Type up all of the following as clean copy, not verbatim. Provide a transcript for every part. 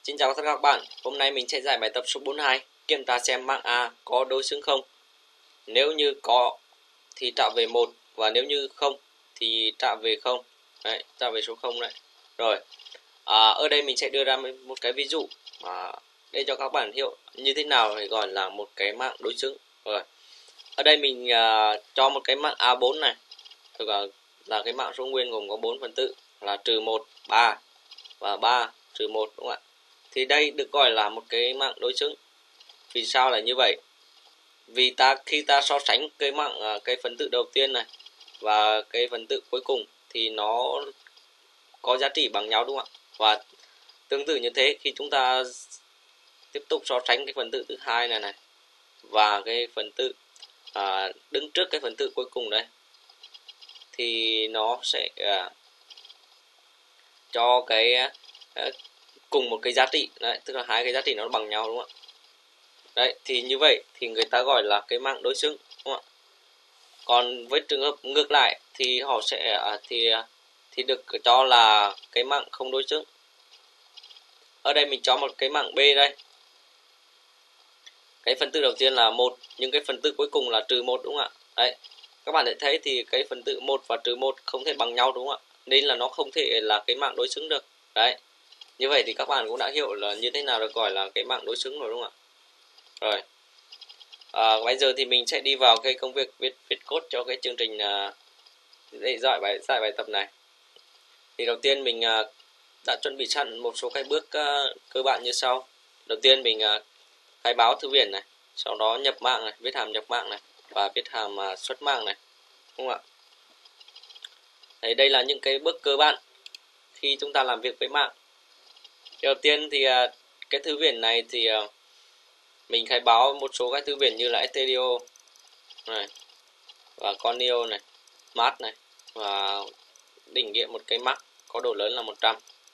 Xin chào tất cả các bạn, hôm nay mình sẽ giải bài tập số 42, kiểm tra xem mạng A có đối xứng không. Nếu như có thì trả về 1 và nếu như không thì trả về 0. Đấy, trả về số 0 đấy. Rồi, ở đây mình sẽ đưa ra một cái ví dụ để cho các bạn hiểu như thế nào để gọi là một cái mạng đối xứng. Rồi, ở đây mình cho một cái mạng A4 này, thực là cái mạng số nguyên gồm có 4 phần tử là -1, 3 và 3, -1, đúng không ạ? Thì đây được gọi là một cái mạng đối xứng. Vì sao là như vậy? Vì khi ta so sánh cái phần tử đầu tiên này và cái phần tử cuối cùng thì nó có giá trị bằng nhau, đúng không ạ? Và tương tự như thế, khi chúng ta tiếp tục so sánh cái phần tử thứ hai này và cái phần tử đứng trước cái phần tử cuối cùng đây thì nó sẽ cho cái cùng một cái giá trị đấy, tức là hai cái giá trị nó bằng nhau, đúng không ạ? Đấy, thì như vậy thì người ta gọi là cái mạng đối xứng, đúng không ạ? Còn với trường hợp ngược lại thì họ sẽ thì được cho là cái mạng không đối xứng. Ở đây mình cho một cái mạng B đây. Cái phần tử đầu tiên là 1 nhưng cái phần tử cuối cùng là -1, đúng không ạ? Đấy. Các bạn thấy thì cái phần tử 1 và -1 không thể bằng nhau, đúng không ạ? Nên là nó không thể là cái mạng đối xứng được. Đấy. Như vậy thì các bạn cũng đã hiểu là như thế nào được gọi là cái mạng đối xứng rồi, đúng không ạ? Rồi. Bây giờ thì mình sẽ đi vào cái công việc viết code cho cái chương trình để giải bài tập này. Thì đầu tiên mình đã chuẩn bị sẵn một số cái bước cơ bản như sau. Đầu tiên mình khai báo thư viện này, sau đó nhập mạng này, viết hàm nhập mạng này và viết hàm xuất mạng này, đúng không ạ? Đấy, đây là những cái bước cơ bản khi chúng ta làm việc với mạng. Đầu tiên thì cái thư viện này thì mình khai báo một số các thư viện như là Stereo này và Conio này, Math này và định nghĩa một cái Mac có độ lớn là 100.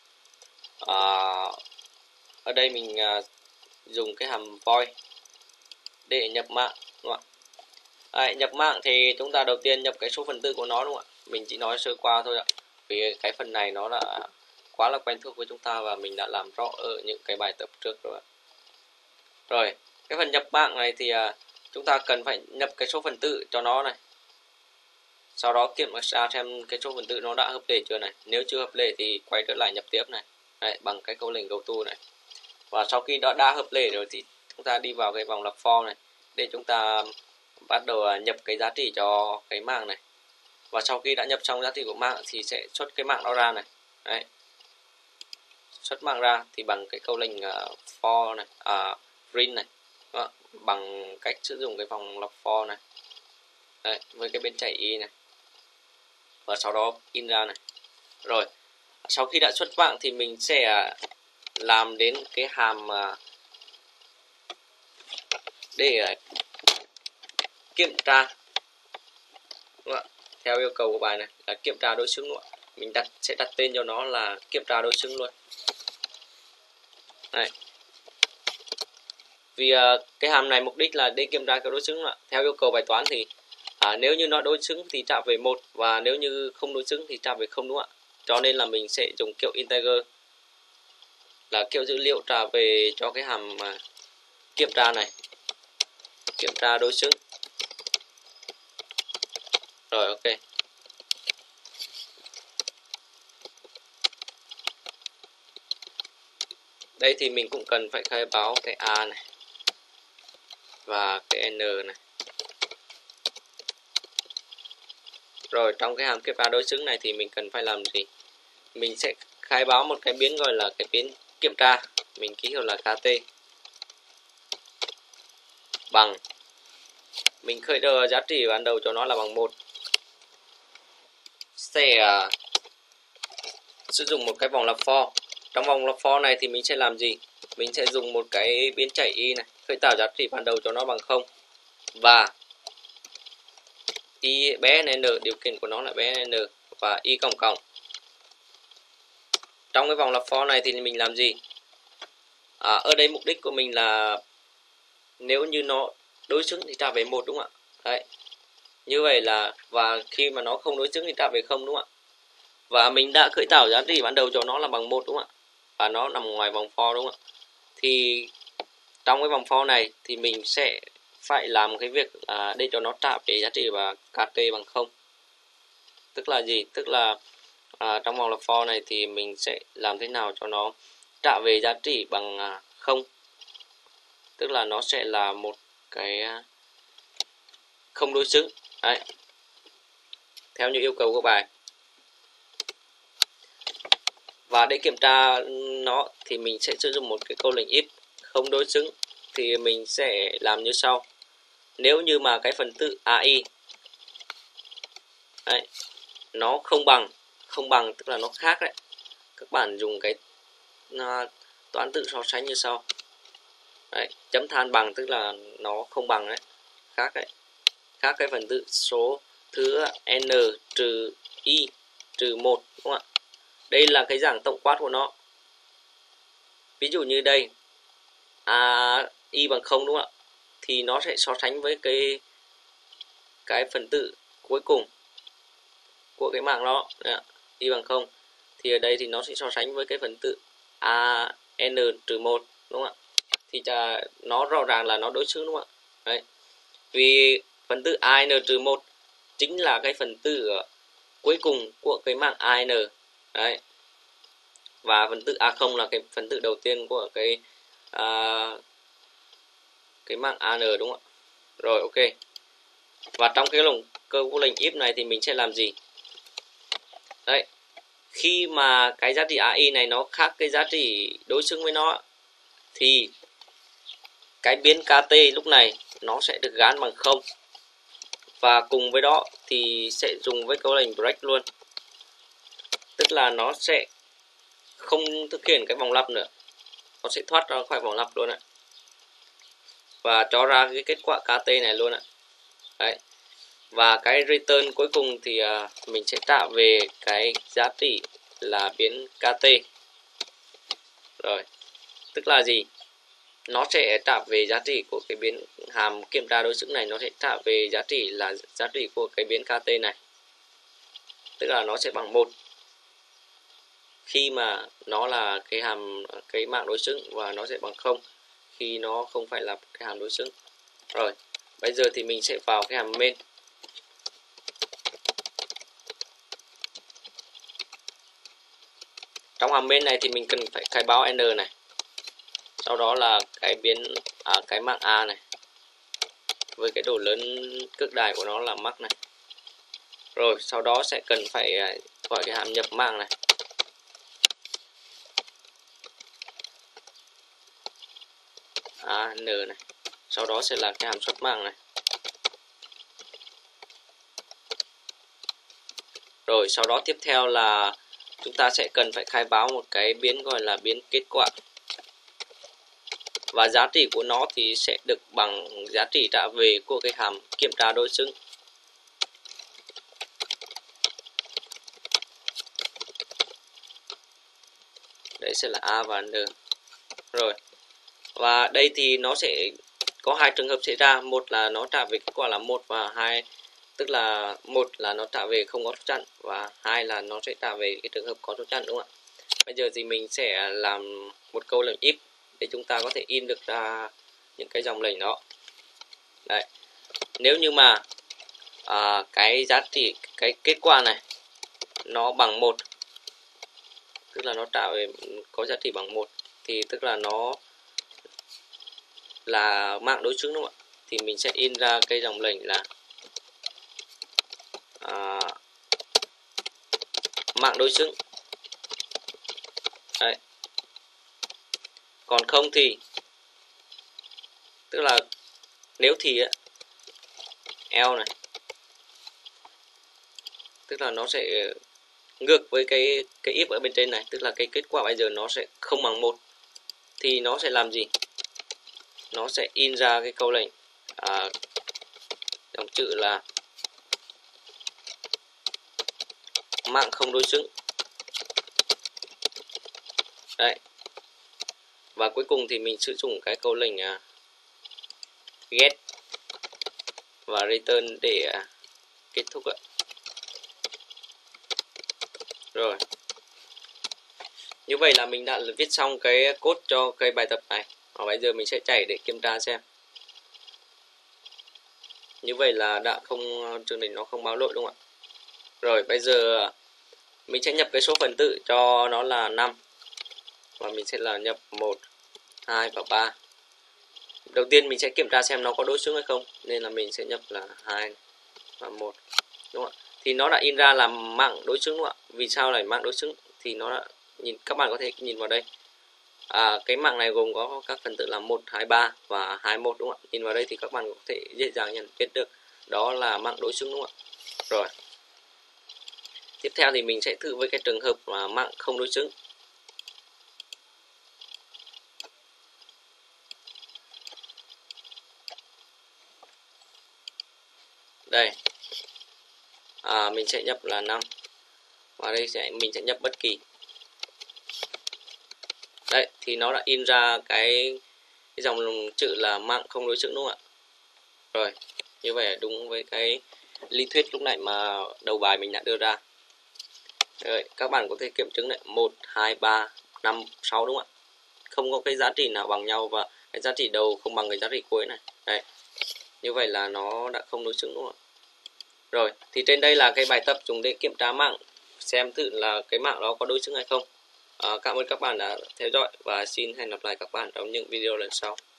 Ở đây mình dùng cái hàm void để nhập mạng, đúng không ạ? Đấy, nhập mạng thì chúng ta đầu tiên nhập cái số phần tử của nó, đúng không ạ? Mình chỉ nói sơ qua thôi ạ, vì cái phần này nó đã quá là quen thuộc với chúng ta và mình đã làm rõ ở những cái bài tập trước rồi ạ. Rồi, cái phần nhập mạng này thì chúng ta cần phải nhập cái số phần tử cho nó này. Sau đó kiểm tra xem cái số phần tử nó đã hợp lệ chưa này. Nếu chưa hợp lệ thì quay trở lại nhập tiếp này. Đấy, bằng cái câu lệnh goto này. Và sau khi đã hợp lệ rồi thì chúng ta đi vào cái vòng lặp for này để chúng ta bắt đầu nhập cái giá trị cho cái mạng này. Và sau khi đã nhập xong giá trị của mạng thì sẽ xuất cái mạng đó ra này. Đấy. Xuất mạng ra thì bằng cái câu lệnh for này, print này. Đó, bằng cách sử dụng cái vòng lặp for này. Đấy, với cái bên chạy y này. Và sau đó in ra này. Rồi, sau khi đã xuất mạng thì mình sẽ làm đến cái hàm để kiểm tra, đúng không? Theo yêu cầu của bài này là kiểm tra đối xứng luôn. Mình sẽ đặt tên cho nó là kiểm tra đối xứng luôn. Này. Vì cái hàm này mục đích là để kiểm tra cái đối xứng mà. Theo yêu cầu bài toán thì nếu như nó đối xứng thì trả về 1 và nếu như không đối xứng thì trả về 0, đúng không ạ? Cho nên là mình sẽ dùng kiểu integer là kiểu dữ liệu trả về cho cái hàm kiểm tra này. Kiểm tra đối xứng. Rồi, ok. Đây thì mình cũng cần phải khai báo cái A này và cái N này. Rồi trong cái hàm kiểm tra đối xứng này thì mình cần phải làm gì? Mình sẽ khai báo một cái biến gọi là cái biến kiểm tra. Mình ký hiệu là KT. Bằng. Mình khởi đầu giá trị ban đầu cho nó là bằng 1. Sẽ sử dụng một cái vòng lặp for. Trong vòng lặp for này thì mình sẽ làm gì? Mình sẽ dùng một cái biến chạy y này, khởi tạo giá trị ban đầu cho nó bằng 0. Và y bé n, điều kiện của nó là bé n và y cộng cộng. Trong cái vòng lặp for này thì mình làm gì? Ở đây mục đích của mình là nếu như nó đối xứng thì trả về 1, đúng không ạ? Đấy. Như vậy là và khi mà nó không đối xứng thì trả về 0, đúng không ạ? Và mình đã khởi tạo giá trị ban đầu cho nó là bằng 1, đúng không ạ? và nó nằm ngoài vòng for đúng không ạ? Thì trong cái vòng for này thì mình sẽ phải làm cái việc để cho nó trả về giá trị và kt bằng 0. Tức là gì? Tức là trong vòng lặp for này thì mình sẽ làm thế nào cho nó trả về giá trị bằng 0. Tức là nó sẽ là một cái không đối xứng. Đấy. Theo như yêu cầu của bài. Và để kiểm tra nó thì mình sẽ sử dụng một cái câu lệnh if không đối xứng, thì mình sẽ làm như sau. Nếu như mà cái phần tử AI đấy, nó không bằng tức là nó khác đấy, các bạn dùng cái toán tự so sánh như sau. Đấy, chấm than bằng tức là nó không bằng đấy, khác đấy, khác cái phần tử số thứ n trừ y trừ 1 đúng không ạ? Đây là cái dạng tổng quát của nó. Ví dụ như đây y bằng 0 đúng không ạ? Thì nó sẽ so sánh với cái phần tử cuối cùng của cái mạng đó, y bằng 0. Thì ở đây thì nó sẽ so sánh với cái phần tử n trừ 1 đúng không ạ? Thì nó rõ ràng là nó đối xứng đúng không ạ? Đấy. Vì phần tử n trừ 1 chính là cái phần tử cuối cùng của cái mạng n. Đấy. Và phần tử A0 là cái phần tử đầu tiên của cái mạng AN đúng không ạ? Rồi ok. Và trong cái câu lệnh if này thì mình sẽ làm gì? Đấy. Khi mà cái giá trị AI này nó khác cái giá trị đối xứng với nó thì cái biến KT lúc này nó sẽ được gán bằng 0. Và cùng với đó thì sẽ dùng với câu lệnh break luôn. Tức là nó sẽ không thực hiện cái vòng lặp nữa, nó sẽ thoát ra khỏi vòng lặp luôn ạ, và cho ra cái kết quả kt này luôn ạ. Đấy. Và cái return cuối cùng thì mình sẽ trả về cái giá trị là biến kt. Rồi, tức là gì? Nó sẽ trả về giá trị của cái biến hàm kiểm tra đối xứng này, nó sẽ trả về giá trị là giá trị của cái biến kt này, tức là nó sẽ bằng 1 khi mà nó là cái mạng đối xứng, và nó sẽ bằng 0 khi nó không phải là cái hàm đối xứng. Rồi, bây giờ thì mình sẽ vào cái hàm main. Trong hàm main này thì mình cần phải khai báo n này, sau đó là cái biến cái mạng a này với cái độ lớn cực đại của nó là max này. Rồi sau đó sẽ cần phải gọi cái hàm nhập mạng này. N này, sau đó sẽ là cái hàm xuất mạng này. Rồi sau đó tiếp theo là chúng ta sẽ cần phải khai báo một cái biến gọi là biến kết quả, và giá trị của nó thì sẽ được bằng giá trị trả về của cái hàm kiểm tra đối xứng. Đấy sẽ là A và N. Rồi, và đây thì nó sẽ có hai trường hợp xảy ra. Một là nó trả về kết quả là 1, và hai tức là một là nó trả về không có số chẵn, và hai là nó sẽ trả về cái trường hợp có số chẵn đúng không ạ? Bây giờ thì mình sẽ làm một câu lệnh if để chúng ta có thể in được ra những cái dòng lệnh đó. Đấy. Nếu như mà cái giá trị cái kết quả này nó bằng 1, tức là nó trả về có giá trị bằng 1, thì tức là nó là mạng đối xứng đúng không ạ? Thì mình sẽ in ra cái dòng lệnh là mạng đối xứng. Đấy. Còn không thì tức là nếu thì L này, tức là nó sẽ ngược với cái if ở bên trên này, tức là cái kết quả bây giờ nó sẽ không bằng 1, thì nó sẽ làm gì? Nó sẽ in ra cái câu lệnh dòng chữ là mạng không đối xứng. Đấy. Và cuối cùng thì mình sử dụng cái câu lệnh get và return để kết thúc ạ. Rồi. Như vậy là mình đã viết xong cái code cho cái bài tập này. Và bây giờ mình sẽ chạy để kiểm tra xem. Như vậy là đã không, chương trình nó không báo lỗi đúng không ạ? Rồi bây giờ mình sẽ nhập cái số phần tử cho nó là 5. Và mình sẽ là nhập 1, 2 và 3. Đầu tiên mình sẽ kiểm tra xem nó có đối xứng hay không. Nên là mình sẽ nhập là 2 và 1. Đúng không ạ? Thì nó đã in ra là mạng đối xứng đúng không ạ? Vì sao lại mạng đối xứng? Thì nó đã các bạn có thể nhìn vào đây. Cái mạng này gồm có các phần tử là 1, 2, 3 và 21 đúng không ạ? Nhìn vào đây thì các bạn có thể dễ dàng nhận biết được đó là mạng đối xứng đúng không ạ? Rồi. Tiếp theo thì mình sẽ thử với cái trường hợp mà mạng không đối xứng. Đây. Mình sẽ nhập là 5. Và đây mình sẽ nhập bất kỳ. Đấy, thì nó đã in ra cái dòng chữ là mạng không đối xứng đúng không ạ? Rồi, như vậy là đúng với cái lý thuyết lúc nãy mà đầu bài mình đã đưa ra. Rồi, các bạn có thể kiểm chứng này, 1, 2, 3, 5, 6 đúng không ạ? Không có cái giá trị nào bằng nhau và cái giá trị đầu không bằng cái giá trị cuối này. Đây, như vậy là nó đã không đối xứng đúng không ạ? Rồi, thì trên đây là cái bài tập dùng để kiểm tra mạng, xem thử là cái mạng đó có đối xứng hay không. Cảm ơn các bạn đã theo dõi và xin hẹn gặp lại các bạn trong những video lần sau.